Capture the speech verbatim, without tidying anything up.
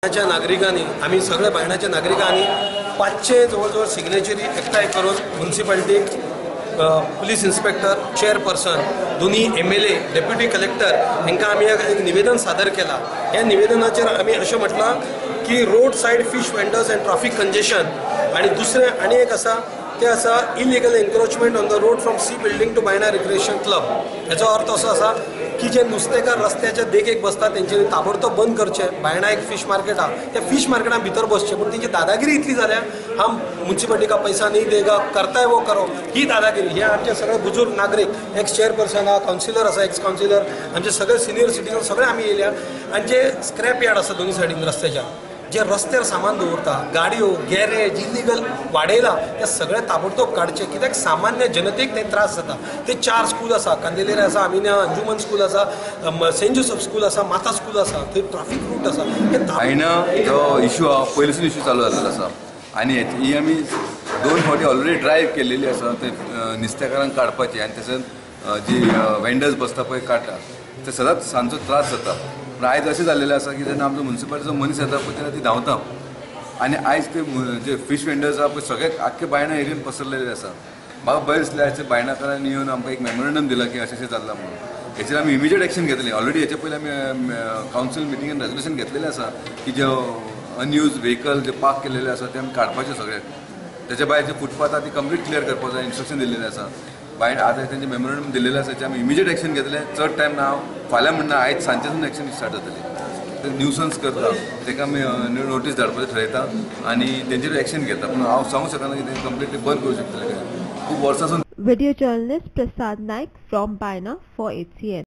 बायणाच्या नागरिकांनी आम्ही सगळे बायणाच्या नागरिकांनी पाचशे जवळजवळ सिग्नेचरी एकठांय करून म्युनिसिपालिटीक पुलीस इन्स्पेक्टर चेअरपर्सन दोन्ही M L A deputy collector हांकां आमी एक निवेदन सादर केला। ह्या निवेदनाचेर आमी अशें म्हटलां की road side fish vendors and traffic congestion आनी दुसरें आनी एक आसा ते आसा illegal encroachment on the road from C building to Baina recreation club. हेचो अर्थ असो आसा की जे नुस्तेकार रस्त्याच्या देगेक बसतात तेंच्यांनी ताबडतोब बंद करचें। बायणा एक फिश मार्केट आहा, त्या फिश मार्केटान भितर बसचें, पूण तेंची दादागिरी इतली जाल्या हम म्युनिसिपालिटी का पैसा नहीं देगा, करताय वो करो, ही दादागिरी। हे आमचे सगळे बुजुर्ग नागरिक, एक्स चेअरपर्सन आहा, कावन्सिलर आसा, एक्स कावन्सिलर, आमचे सगळे सिनियर सिटीजन सगळे आमी येयल्या। आनी जे स्क्रॅप यार्ड आसा दोन्ही सायडीन रस्त्याच्या, जे रस्त्यार सामान दवरता, गाडयो, गॅरेज इलिगल वाडयला, ते सगळे ताबडतोब काडचे, कित्याक सामान्य जनतेक ते त्रास जाता। ते चार स्कूल आसा, कांदेलेरे आसा, आमिना अंजुमन स्कूल आसा, सेंट जोसेफ स्कूल आसा, माता स्कूल आसा, थंय ट्रॅफिक रूट आसा। बायना जो इश्यू हा पयलीसून इश्यू चालू जाल्लो आसा आनी ही आमी दोन फावटी ऑलरेडी ड्रायव्ह केलेली आसा ते नुस्तेकारांक काडपाची आनी तशेंच जी वेंडर्स बसता पळय काडटा ते सदांच सांजचो त्रास जाता। पूण आयज अशें जाल्लेलें आसा की जेन्ना आमचो म्युनिसिपालिटीचो मनीस येता पळय तेन्ना ती धांवता आनी आयज ते जे फिश वेंडर्स आहा पळय सगळे आख्खे बायणा एरियेन पसरलेले आसा। म्हाका बरें दिसलें आयज बायणाकारांनी येवन आमकां एक मेमोरंडम दिला की अशें अशें जाल्लां म्हणून। हेचेर आमी इमिजिएट एक्शन घेतली। ऑलरेडी हेचे पयलीं आमी कावन्सिल मिटिंगान रेजोल्युशन घेतलेलें आसा की जे अनयूज व्हेकल जे पार्क केलेले आसा ते आमी काडपाचे सगळे। तेच्या भायर जे फुटपाथ आहा ती कंप्लीट क्लियर करपाक जाय, इन्स्ट्रक्शन दिल्लेलें आसा। बायण आतां तेंचे मेमोरंडम दिल्लेलें आसा, आमी इमिजिएट एक्शन घेतलें। चड टायम ना, हांव फाल्यां म्हणना आयज सांजेसून एक्शन स्टार्ट जातली। ते न्यूसन्स करता ताका आमी नोटीस धाडपाचें थारायता आनी तेंचेर एक्शन घेता। पूण हांव सांगूंक शकना की ते कंप्लीटली बंद करूं शकतले खूब वर्सांसून। Video journalist Deepak Naik from Baina for H C N.